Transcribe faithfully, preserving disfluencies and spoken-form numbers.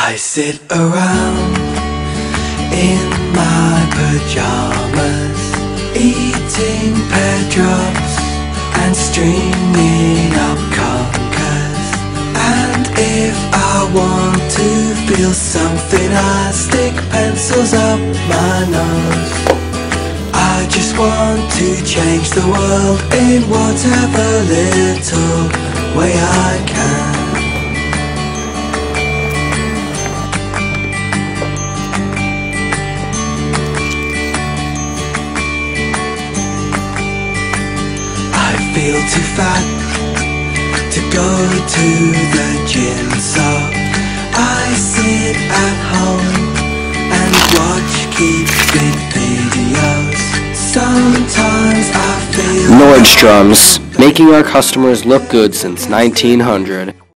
I sit around in my pajamas, eating pear drops and stringing up conkers. And if I want to feel something, I stick pencils up my nose. I just want to change the world in whatever little way I can. I feel too fat to go to the gym, so I sit at home and watch Keep Fit videos. Sometimes I feel Nordstrom's, making our customers look good since nineteen hundred.